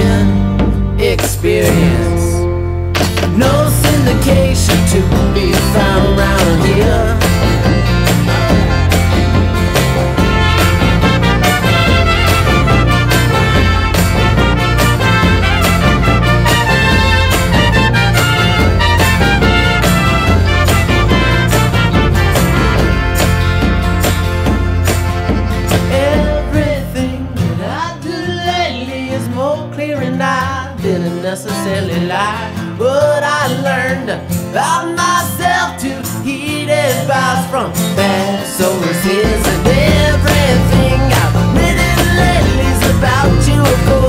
in experience. No syndication to be found round here. Didn't necessarily lie, but I learned about myself to heed advice from bad sources, and everything I've written lately is about you, of course.